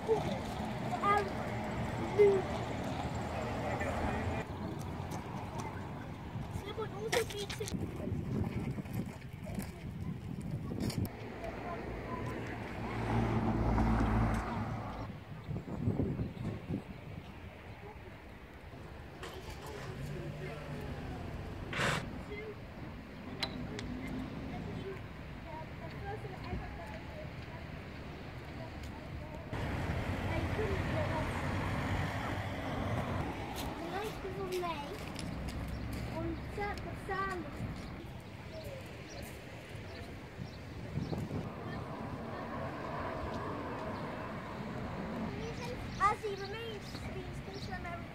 As he remains the Central American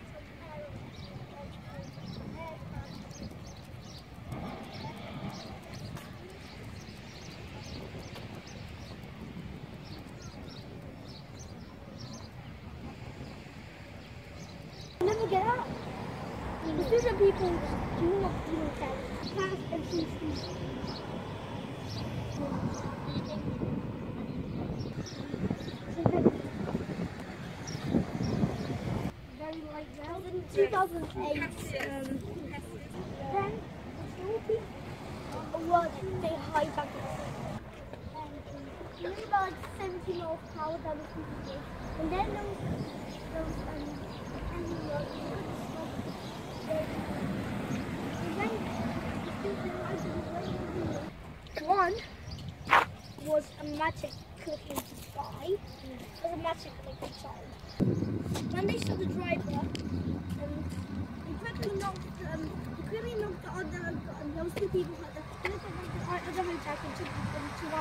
never get out. The student people do not pass and see. Very light now. In 2008, then they high back. And only about like 70 miles per hour that was completed. And then one was a magic clicking sky. It was a magic clicking child. When they saw the driver, he quickly knocked the other, those two people had the other jacket to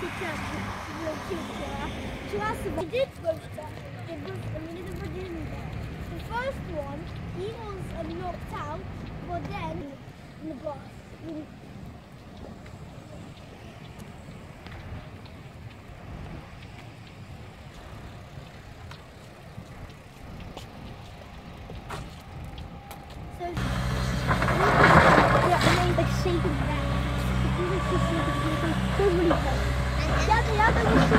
ask them. They did both stop. They both didn't. The first one, he was knocked out, but then in the bus. So, yeah, I made like shaking back. Totally hurt. Yeah, the other was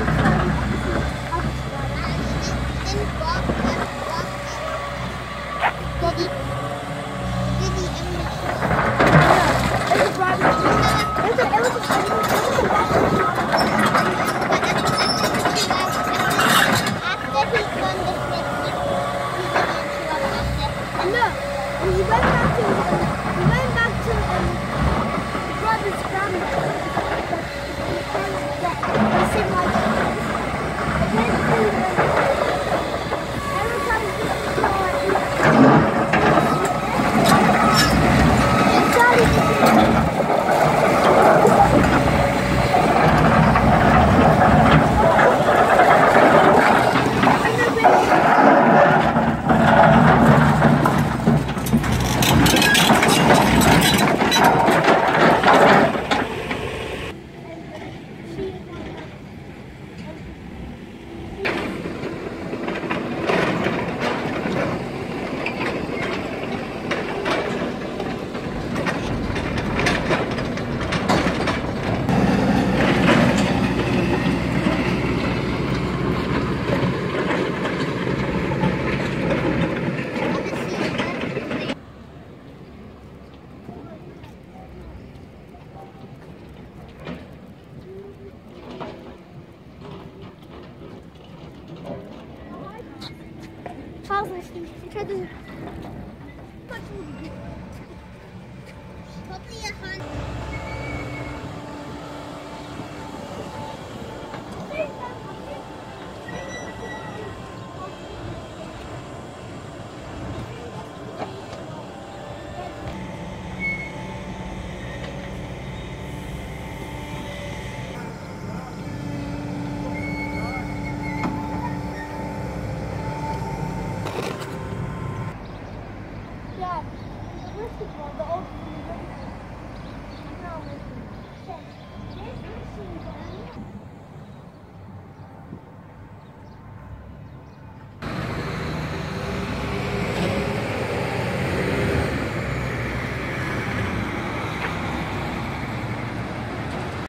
Probably 100.